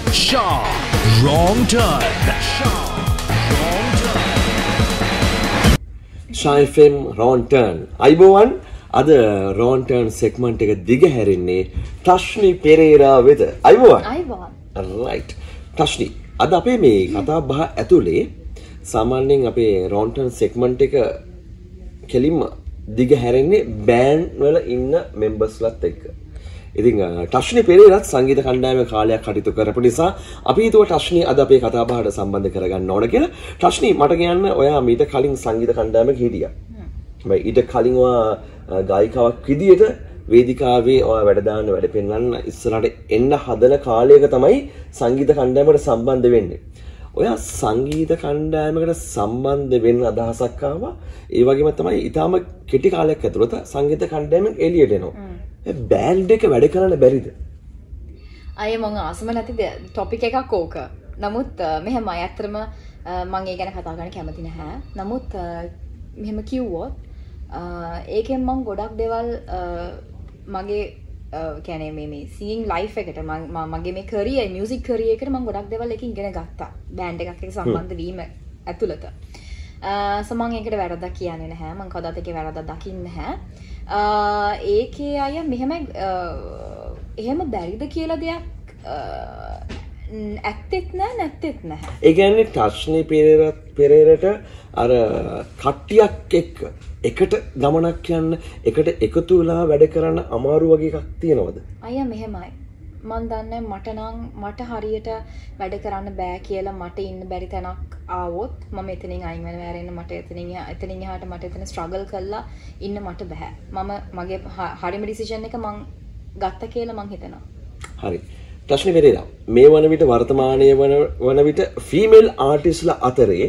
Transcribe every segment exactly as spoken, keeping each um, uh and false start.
Shah Wrong Turn. Shah F M Wrong Turn. අයිබෝවන් අද Wrong Turn segment එක දිග හැරෙන්නේ ටෂ්නි පෙරේරා වෙත. අයිබෝවන්. අයිබෝවන්. right. ටෂ්නි අද අපේ මේ කතා බහ ඇතුලේ සාමාන්‍යයෙන් අපේ Wrong Turn segment එක කෙලින්ම දිග හැරෙන්නේ බෑන්ඩ් වල ඉන්න මෙම්බර්ස්ලාත් එක්ක. ඉතින් ටෂ්නි පෙරේරාත් සංගීත කණ්ඩායමේ කාලයක් කටයුතු කරපු නිසා අපි හිතුවා ටෂ්නි අද අපේ කතා බහට සම්බන්ධ කරගන්න ඕන කියලා. ටෂ්නි මට කියන්න ඔයා මීට කලින් සංගීත කණ්ඩායමක හිටියා. හැබැයි ඊට කලින් ඔයා ගායිකාවක් විදියට වේදිකාවේ ඔයා වැඩ දාන්න වැඩ පෙන්වන්න ඉස්සරහට එන්න හදන කාලයක තමයි සංගීත කණ්ඩායමකට සම්බන්ධ වෙන්නේ. ඔයා සංගීත කණ්ඩායමකට සම්බන්ධ වෙන්න අදහසක් ආවා. ඒ වගේම තමයි ඊටාම කෙටි කාලයක් ඇතුළත සංගීත කණ්ඩායමෙන් එළියට එනවා. ඒ බෑන්ඩ් එක වැඩ කරන්න බැරිද? අය මම ආසම නැති ටොපික් එකක් ඕක. නමුත් මෙහෙමයි ඇත්තටම මම ඒ ගැන කතා කරන්න කැමති නැහැ. නමුත් මෙහෙම කිව්වොත් ඒකෙන් මම ගොඩක් දේවල් මගේ කියන්නේ මේ මේ සිංගින් ලයිෆ් එකට මගේ මේ කරියර් මියුසික් කරියර් එකට මම ගොඩක් දේවල් එකකින් ඉගෙන ගත්තා. බෑන්ඩ් එකක් එක්ක සම්බන්ධ වීම ඇතුළත. සෝ මම ඒකට වැරද්දක් කියන්නේ නැහැ. මම කවදාත් ඒකේ වැරද්දක් දකින්නේ නැහැ. ඒකේ අය මෙහෙම එහෙම බැරිද කියලා දෙයක් ඇත්තෙත් නැහැ නැත්තෙත් නැහැ. ඒ කියන්නේ ටෂ්නි පෙරේරා පෙරේරට අර කට්ටියක් එක්ක එකට ගමනක් යන්න එකට එකතු වෙලා වැඩ කරන්න අමාරු වගේ එකක් තියෙනවද? අයියා මෙහෙමයි. මම දන්නේ මට නම් මට හරියට වැඩ කරන්න බෑ කියලා මට ඉන්න බැරි තැනක් ආවොත් මම එතනින් අයින් වෙනවා ඇරෙන්න මට එතනින් එතනින් එහාට මට එතන ස්ට්‍රගල් කරලා ඉන්න මට බෑ. මම මගේ හරිම ඩිසිෂන් එක මම ගත්ත කියලා මම හිතනවා. හරි. ටෂ්නි පෙරේරා මේ වන විට වර්තමානයේ වන වන විට ෆීමේල් ආටිස්ට්ලා අතරේ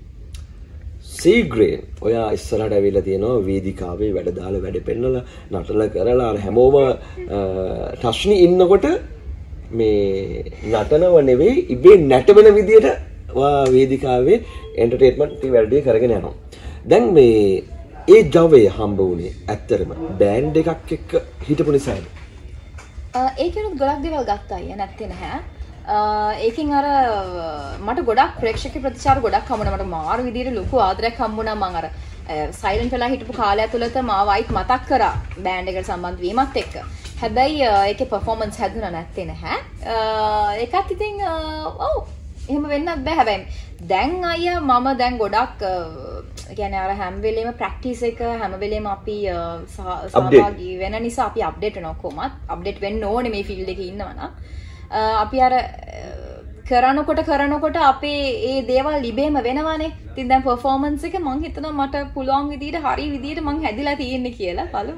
සීග්‍රේන් ඔයා ඉස්සරහට ඇවිල්ලා තියෙනවා වේදිකාවේ වැඩ දාලා වැඩ පෙන්නලා නටලා කරලා අර හැමෝම ටෂ්නි ඉන්නකොට මේ නටනව නෙවෙයි ඉබේ නැටවෙන විදියට ඔයා වේදිකාවේ එන්ටර්ටේන්මන්ට් වැඩේ කරගෙන යනවා. දැන් මේ ඒ ජවය හම්බ වුණේ ඇත්තටම බෑන්ඩ් එකක් එක්ක හිටපු නිසාද? ඒකෙනුත් ගොඩක් දේවල් ගත්තා අයියා නැත්තේ නැහැ. ඒකින් අර මට ගොඩක් ප්‍රේක්ෂක ප්‍රතිචාර ගොඩක් හම්බුණා. මට මාරු විදියට ලොකු ආදරයක් හම්බුණා. මම අර සයිලන්ට් වෙලා හිටපු කාලය ඇතුළත මාව ආයිත් මතක් කරා බෑන්ඩ් එකට සම්බන්ධ වීමත් එක්ක. හැබැයි ඒකේ පර්ෆෝමන්ස් හැදුණා නැත්තේ නැහැ. ඒකත් ඉතින් ඔව් එහෙම වෙන්නත් බෑ. හැබැයි දැන් අයියා මම දැන් ගොඩක් කියන්නේ අර හැම වෙලේම ප්‍රැක්ටිස් එක හැම වෙලේම අපි සහභාගී වෙන නිසා අපි අප්ඩේට් වෙනවා කොහොමත්. අප්ඩේට් වෙන්න ඕනේ මේ ෆීල්ඩ් එකේ ඉන්නවා නම්. අපි අර කරනකොට කරනකොට අපේ ඒ දේවල් ඉබේම වෙනවානේ. ඉතින් දැන් පර්ෆෝමන්ස් එක මං හිතනවා මට පුළුවන් විදියට හරි විදියට මං හැදිලා තියෙන්නේ කියලා බලමු.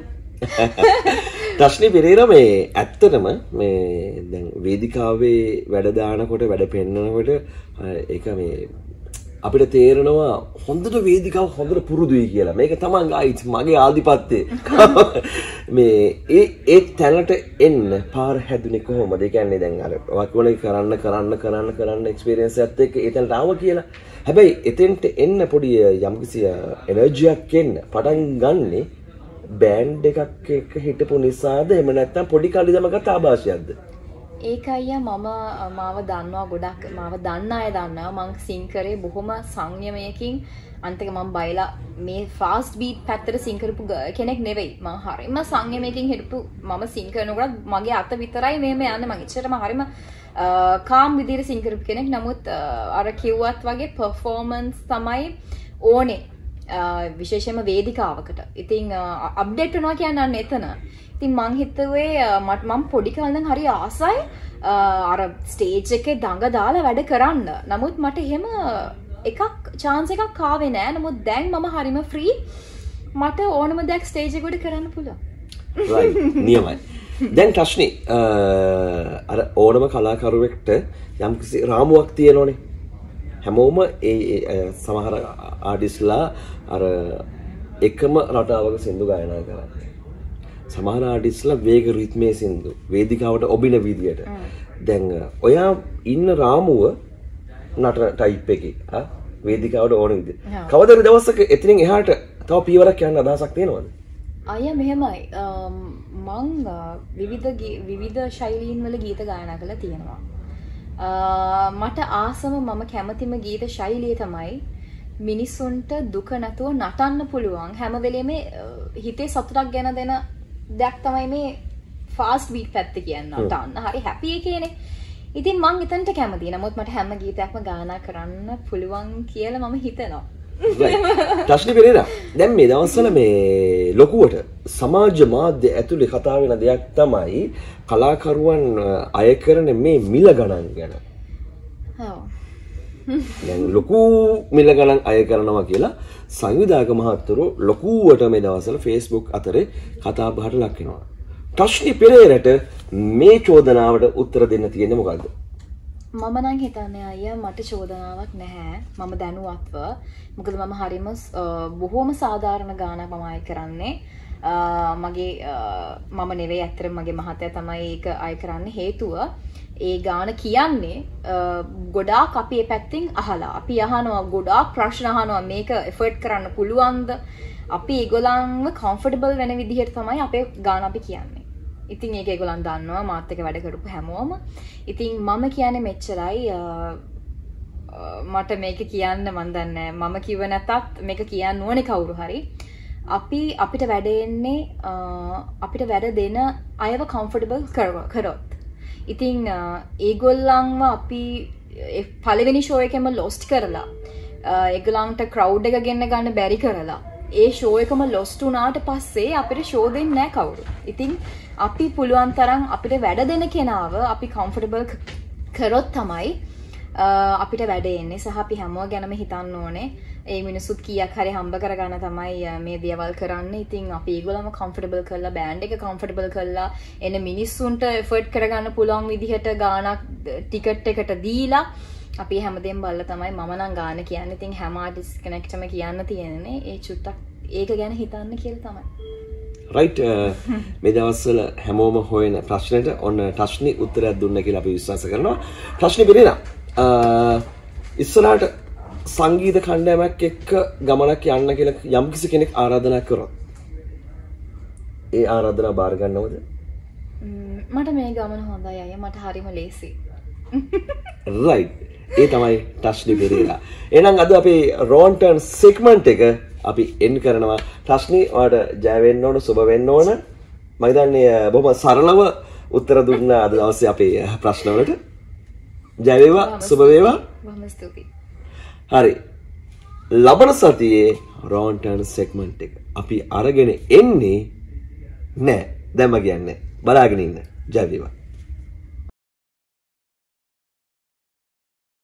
ටෂ්නි පෙරේරා මේ ඇත්තටම මේ දැන් වේදිකාවේ වැඩ දානකොට වැඩ පෙන්නනකොට ඒක මේ අපිට තේරෙනවා හොඳට වේදිකාව හොඳට පුරුදුයි කියලා. මේක තමයි ආයිත් මගේ ආධිපත්‍යය. මේ ඒ ඒ තැනට එන්න පාර හැදුනේ කොහොමද? ඒ කියන්නේ දැන් අර වක්වලේ කරන්න කරන්න කරන්න කරන්න එක්ස්පීරියන්ස් එකත් එක්ක ඒ තැනට ආවා කියලා. හැබැයි එතෙන්ට එන්න පොඩි යම්කිසි එනර්ජියක් එන්න පටන් ගන්නෙ බෑන්ඩ් එකක් එක්ක හිටපු නිසාද? එහෙම නැත්නම් පොඩි කලිදමකට ආభాෂයක්ද? ඒක අයියා මම මාව දන්නවා ගොඩක් මාව දන්න අය දන්නවා මං සිං කරේ බොහොම සංයමයකින් අන්තික මම බයිලා මේ ෆාස්ට් බීට් පැත්තට සිං කරපු කෙනෙක් නෙවෙයි මම හරිම සංයමයකින් හිටපු මම සිං කරනකොට මගේ අත විතරයි මෙහෙම යන්නේ මං ඉච්චරම හරිම කාම් විදිහට සිං කරපු කෙනෙක්. නමුත් අර කිව්වත් වගේ පර්ෆෝමන්ස් තමයි ඕනේ විශේෂයෙන්ම වේදිකාවකට. ඉතින් අප්ඩේට් වෙනවා කියන්නේ එතන. ඉතින් මං හිතුවේ මට මම පොඩි කාලේ නම් හරි ආසයි අර ස්ටේජ් එකේ දඟ දාලා වැඩ කරන්න. නමුත් මට එහෙම එකක් chance එකක් ආවේ නෑ. නමුත් දැන් මම හරිම ෆ්‍රී. මට ඕනම දෙයක් ස්ටේජ් එකකට කරන්න පුළුවන්. right නියමයි. දැන් ටෂ්නි අර ඕනම කලාකරුවෙක්ට යම්කිසි රාමුවක් තියෙනෝනේ. හැමෝම ඒ සමහර ආටිස්ට්ලා අර එකම රටාවක සින්දු ගායනා කරන්නේ. සමහර ආටිස්ට්ලා වේග රිද්මේ සින්දු වේදිකාවට ඔබින විදියට. දැන් ඔයා ඉන්න රාමුව නටන ටයිප් එකේ ආ වේදිකාවට ඕන විදියට. කවදාද දවසක එතනින් එහාට තව පියවරක් යන්න අදහසක් තියෙනවද? අයියා මෙහෙමයි. මං විවිධ විවිධ ශෛලීන් වල ගීත ගායනා කරලා තියෙනවා. මට ආසම මම කැමතිම ගීත ශෛලිය තමයි මිනිසුන්ට දුක නැතුව නටන්න පුළුවන් හැම වෙලේම හිතේ සතුටක් ගැන දෙන දෙයක් තමයි මේ ෆාස්ට් බීට් පැත්ත කියන්නේ නටන්න හරි හැපි එකේනේ. ඉතින් මං එතනට කැමතියි. නමුත් මට හැම ගීතයක්ම ගානා කරන්න පුළුවන් කියලා මම හිතනවා. ටස්ලි පෙරේරා දැන් මේ දවස්වල මේ ලොකුවට සමාජ මාධ්‍ය ඇතුලේ කතා වෙන දෙයක් තමයි කලාකරුවන් අය කරන මේ මිල ගණන් ගැන. ඔව්. දැන් ලොකු මිල ගණන් අය කරනවා කියලා සංවිධායක මහත්තුරු ලොකුවට මේ දවස්වල Facebook අතරේ කතා බහට ලක් වෙනවා. ටස්ලි පෙරේරට මේ චෝදනාවට උත්තර දෙන්න තියෙන්නේ මොකද්ද? මම නම් හිතන්නේ අයියා මට චෝදනාවක් නැහැ. මම දැනුවත්ව. මොකද මම හරිම බොහොම සාධාරණ ගානක් මම අය කරන්නේ. මගේ මම නෙවෙයි ඇත්තටම මගේ මහත්තයා තමයි ඒක අය කරන්න හේතුව. ඒ ගාන කියන්නේ ගොඩාක් අපි ඒ පැත්තෙන් අහලා. අපි අහනවා ගොඩාක් ප්‍රශ්න අහනවා මේක එෆර්ට් කරන්න පුළුවන්ද? අපි ඒගොල්ලන්ව කම්ෆර්ටබල් වෙන විදිහට තමයි අපේ ගාන අපි කියන්නේ. ඉතින් ඒක ඒගොල්ලන් දන්නවා මාත් එක්ක වැඩ කරපු හැමෝම. ඉතින් මම කියන්නේ මෙච්චරයි මට මේක කියන්න මන් දන්නේ මම කිව්ව නැතත් මේක කියන්න ඕනේ කවුරු හරි. අපි අපිට වැඩ එන්නේ අපිට වැඩ දෙන අයව කම්ෆර්ටබල් කරොත්. ඉතින් ඒගොල්ලන්ව අපි පළවෙනි ෂෝ එකෙම ලොස්ට් කරලා ඒගොල්ලන්ට ක්‍රවුඩ් එක ගෙන්න ගන්න බැරි කරලා ඒ ෂෝ එකම ලොස්ට් වුණාට පස්සේ අපිට ෂෝ දෙන්නේ නැහැ කවුරු. ඉතින් අපි පුළුවන් තරම් අපිට වැඩ දෙන කෙනාව අපි කම්ෆර්ටබල් කරොත් තමයි අපිට වැඩ එන්නේ. සහ අපි හැමෝම ගැනම හිතන්න ඕනේ. ඒ මිනිස්සුත් කීයක් හරි හම්බ කරගන්න තමයි මේ දේවල් කරන්නේ. ඉතින් අපි ඒගොල්ලන්ව කම්ෆර්ටබල් කරලා බෑන්ඩ් එක කම්ෆර්ටබල් කරලා එන මිනිස්සුන්ට එෆර්ට් කරගන්න පුළුවන් විදිහට ගානක් ටිකට් එකට දීලා අපි හැමදේම බලලා තමයි මම නම් ගාන කියන්නේ. ඉතින් හැම ආටිස්ට් කෙනෙක්ටම කියන්න තියෙන්නේ ඒ චුට්ටක් ඒක ගැන හිතන්න කියලා තමයි. රයිට් මේ දවස්වල හැමෝම හොයන ප්‍රශ්නෙට ඔන්න ටස්නි උත්තරයක් දුන්න කියලා අපි විශ්වාස කරනවා. ටස්නි පෙරේරා ඉස්සරහට සංගීත කණ්ඩායමක් එක්ක ගමනක් යන්න කියලා යම්කිසි කෙනෙක් ආරාධනා කරොත් ඒ ආරාධනා බාර ගන්නවද? මට මේ ගමන හොඳයි අයියා. මට හරිම ලේසි. රයිට් ඒ තමයි ටස්නි පෙරේරා. එහෙනම් අද අපේ රෝන්ටර්න් සෙග්මන්ට් එක අපි එන් කරනවා. ටස්නි ඔයාලට ජය වෙන්න ඕන සුබ වෙන්න ඕන. මම හිතන්නේ බොහොම සරලව උත්තර දුන්න අද දවසේ අපේ ප්‍රශ්න වලට. ජය වේවා සුබ වේවා. බොහොම ස්තුතියි. හරි. ලබන සතියේ රෝන්ටර්න් සෙග්මන්ට් එක අපි අරගෙන එන්නේ නෑ. දැන්ම කියන්නේ බලාගෙන ඉන්න. ජය වේවා.